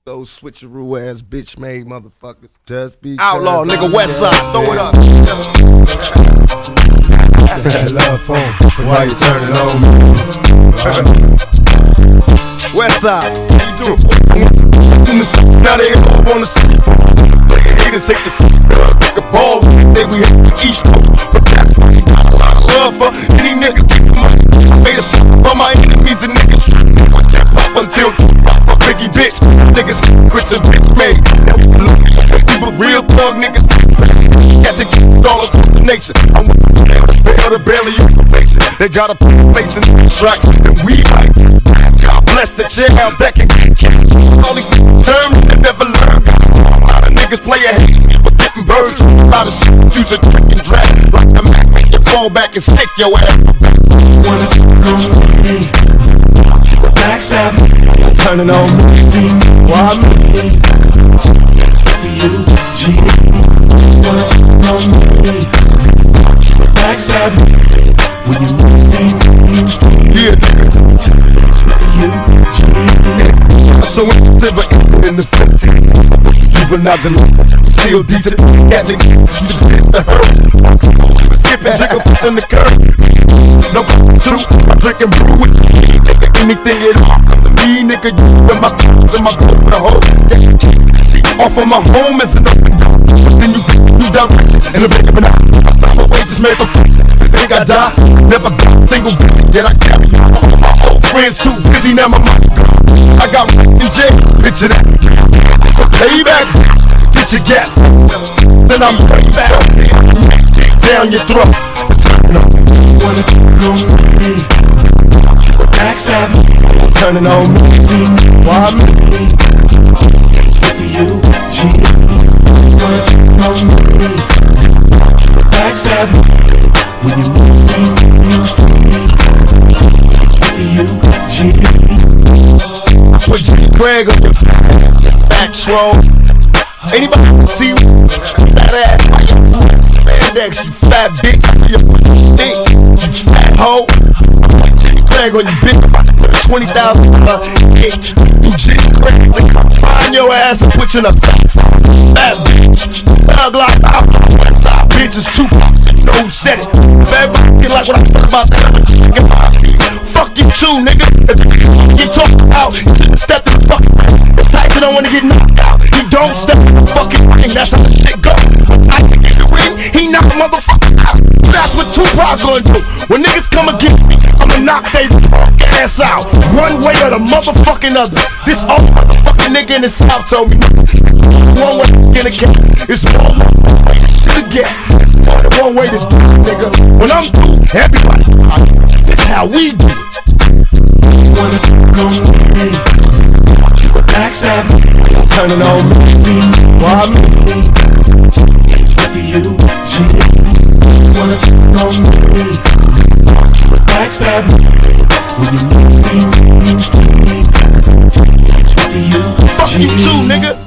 Those switcheroo ass bitch made motherfuckers. Just be Outlaw, nigga, West Side, throw it up. Love phone, why you turning on me? West Side, now they all wanna see. Haters hate the ball, say we have to eat. But that's why we got a lot of love for any nigga. Made a for my enemies and niggas. Up until Biggie bitch, niggas quit the bitch made. People real thug niggas. Got the kids all across the nation. I'm to barely information. They got a place in the tracks that we like. God bless the child that can all these terms that never learn. A lot of niggas play a hate with getting birds. A lot of shit use a trick and drag. Like the Mac, make you fall back and stick your ass. Wanna come with me? Backstab me. Turning on me. See me. Why me? You cheat. Wanna come with me? Backstab me. When you see me, yeah. You cheat. So in the 50s, even out the still decent. Catching the hurt. Skipping, drinking in the curb. No through, I'm drinking brew with anything at all. Me, nigga, you and my girl for the whole. See, off of my home is an open door. But then you down in a big of an eye. I'm away just made for free. Think I die, never got a single visit, yet I carry my old friends too busy, now my money gone. I got in jail, picture that. Payback, get your gas. Then I'm right back, down your throat. Wanna go with me? Backstab me. Turning on me. See me. Why me? You cheat. Wanna go with me? Backstab me. When you see me, you cheat. I put G. Craig on your back roll. Anybody see that ass? Spandex, you fat bitch. You fat hoe. Craig on you bitch. $20,000 hit. You G. Craig, like find your ass and put you in a fat bitch. Thug like West Side bitches, Tupac. No said it. If everybody like what I said about that, fuck you too, nigga. If you talk out, you shouldn't step in the fucking ring. If Tyson don't wanna get knocked out, he don't step in the fucking ring. That's how the shit go. Tyson get the ring, he knock motherfuckers out. That's what Tupac gonna do. When niggas come against me, I'ma knock they ass out. One way or the motherfucking other. This old motherfucking nigga in the South told me, one way to skin a cat. It's more way to shit a get. One way to do it, nigga. When I'm through, everybody, this how we do it. Wanna go with me? Backstab me. Turning on me. See me. Why me? You cheat. Wanna go with me? Backstab me. When you see me, you fuck you too, nigga.